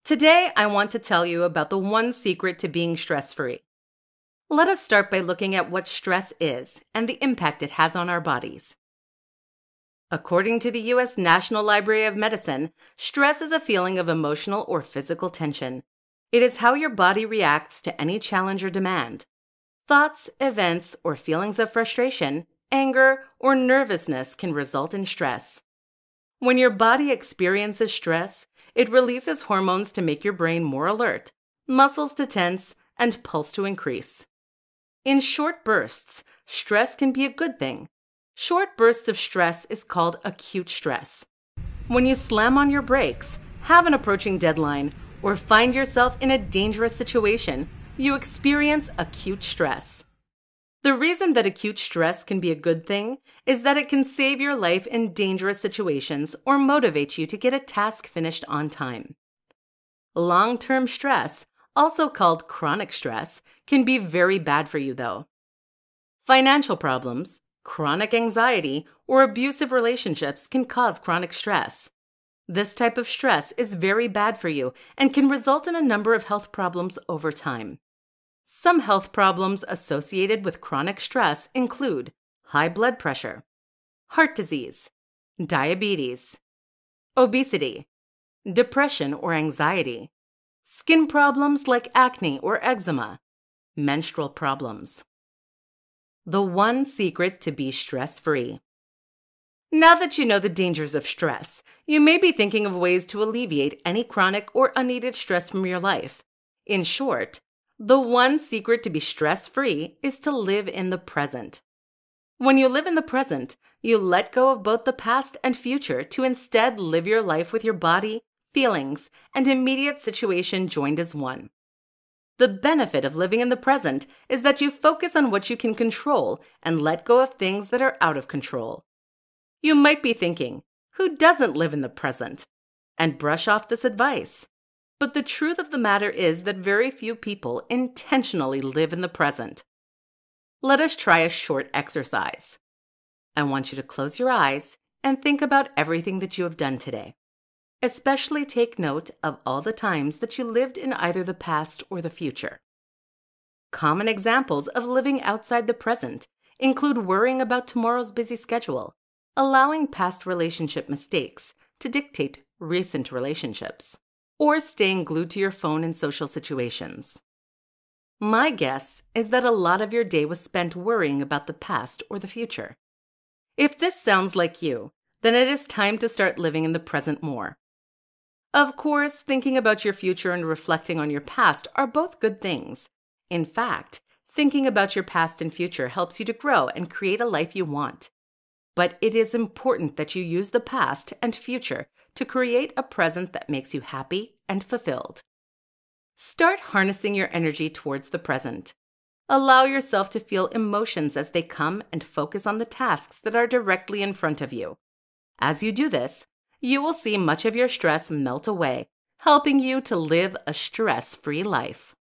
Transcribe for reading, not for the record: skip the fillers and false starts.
Today, I want to tell you about the one secret to being stress-free. Let us start by looking at what stress is and the impact it has on our bodies. According to the U.S. National Library of Medicine, stress is a feeling of emotional or physical tension. It is how your body reacts to any challenge or demand. Thoughts, events, or feelings of frustration, anger, or nervousness can result in stress. When your body experiences stress, it releases hormones to make your brain more alert, muscles to tense, and pulse to increase. In short bursts, stress can be a good thing. Short bursts of stress is called acute stress. When you slam on your brakes, have an approaching deadline, or find yourself in a dangerous situation, you experience acute stress. The reason that acute stress can be a good thing is that it can save your life in dangerous situations or motivate you to get a task finished on time. Long-term stress, also called chronic stress, can be very bad for you though. Financial problems, chronic anxiety, or abusive relationships can cause chronic stress. This type of stress is very bad for you and can result in a number of health problems over time. Some health problems associated with chronic stress include high blood pressure, heart disease, diabetes, obesity, depression or anxiety, skin problems like acne or eczema, menstrual problems. The one secret to be stress-free. Now that you know the dangers of stress, you may be thinking of ways to alleviate any chronic or unneeded stress from your life. In short, the one secret to be stress-free is to live in the present. When you live in the present, you let go of both the past and future to instead live your life with your body, feelings, and immediate situation joined as one. The benefit of living in the present is that you focus on what you can control and let go of things that are out of control. You might be thinking, who doesn't live in the present? And brush off this advice. But the truth of the matter is that very few people intentionally live in the present. Let us try a short exercise. I want you to close your eyes and think about everything that you have done today. Especially take note of all the times that you lived in either the past or the future. Common examples of living outside the present include worrying about tomorrow's busy schedule, allowing past relationship mistakes to dictate recent relationships, or staying glued to your phone in social situations. My guess is that a lot of your day was spent worrying about the past or the future. If this sounds like you, then it is time to start living in the present more. Of course, thinking about your future and reflecting on your past are both good things. In fact, thinking about your past and future helps you to grow and create a life you want. But it is important that you use the past and future to create a present that makes you happy and fulfilled. Start harnessing your energy towards the present. Allow yourself to feel emotions as they come and focus on the tasks that are directly in front of you. As you do this, you will see much of your stress melt away, helping you to live a stress-free life.